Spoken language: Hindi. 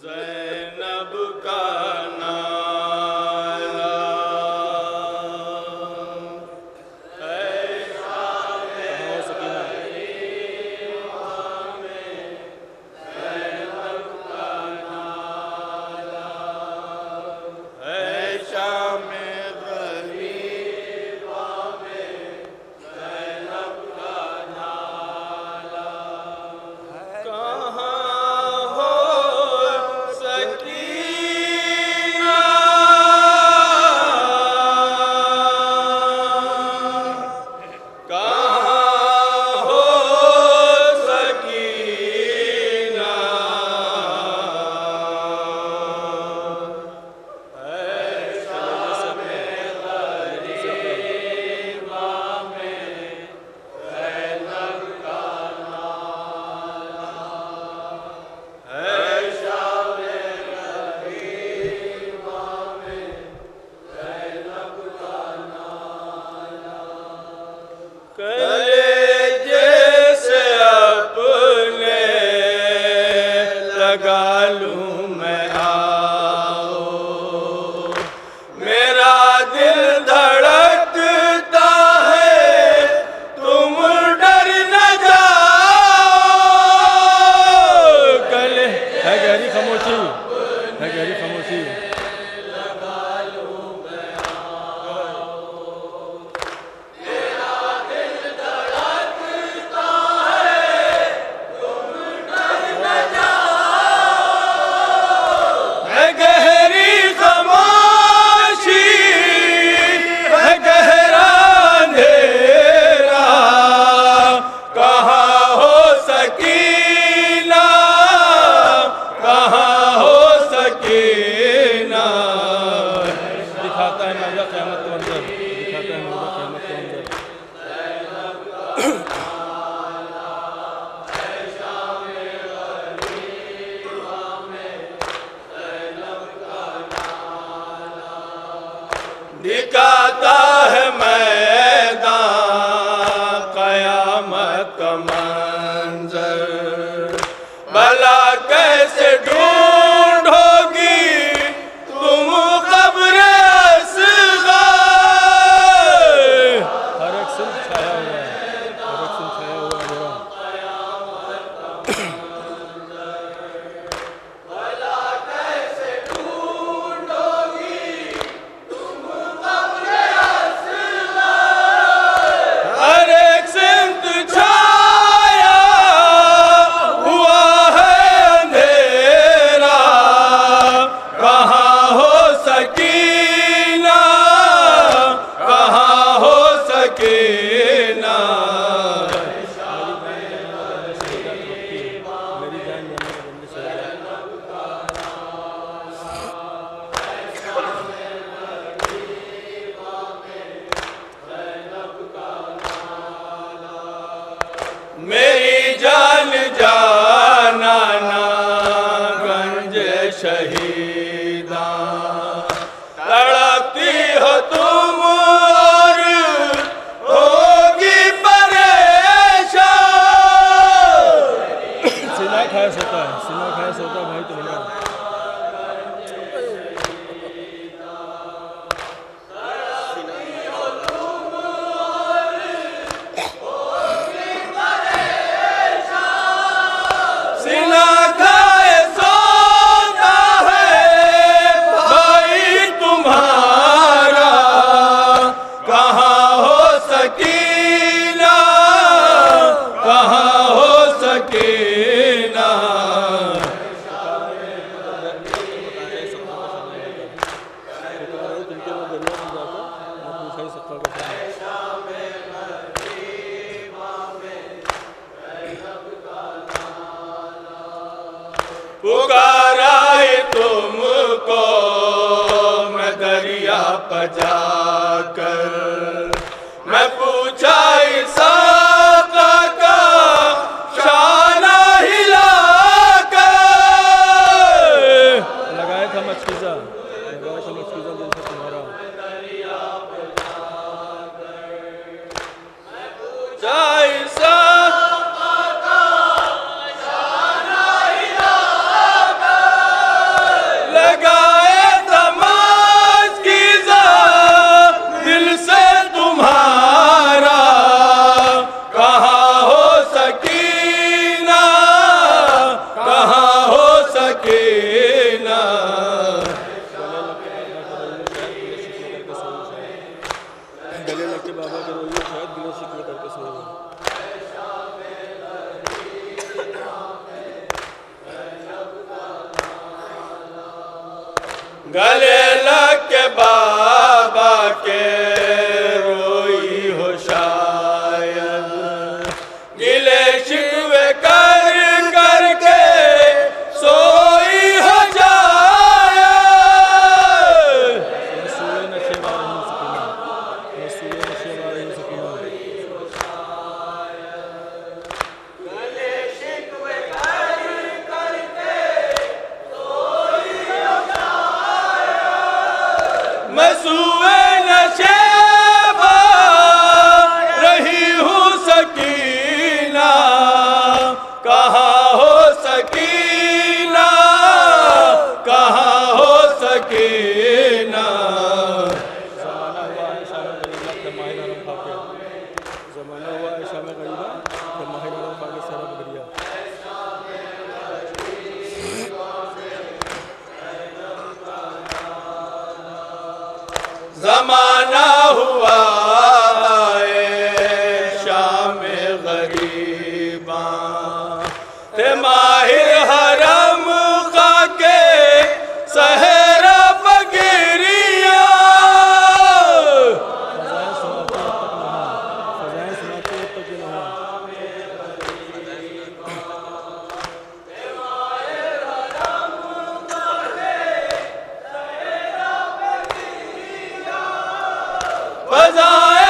ज़ैनब का नाला दिखाता है मैदान क़यामत का मंज़र। भला कैसे ढूंढोगी तुम क़ब्र असग़र। हर एक सिर्फ छाया हुआ है, हर एक सिर्फ छाया हुआ है। मेरी जान जाना ना गंज शहीदा, तड़पती हो तुम और होगी परेशान। सीना खायस होता है, सीना खायस होता है भाई तुम्हारा। पुकारा है तुमको मैं दरिया पर जाकर, मैं पूछा साका का शाना हिलाकर। लगाया था मचकीजा, लगाया था मचकीजा दिल से तुम्हारा। गले लग के बाबा के रोई हो शायद, गिले शिकवे कर करके सोई हो जाए। मसूए नशेबा रही हूँ सकीना, कहाँ हो सकीना, कहाँ हो सकीना। ज़माना हुआ है शाम गरीबा के माहिर नरम खाके, ज़माना हुआ है शाम गरीबा के माहिर नरम खाके सारा बगरिया। ज़माना हुआ शाम गरीबा ते माहिर हरम खाके सहरा बगरिया। फ़ज़ाएं सुनाते अब तक न हुआ। फ़ज़ाएं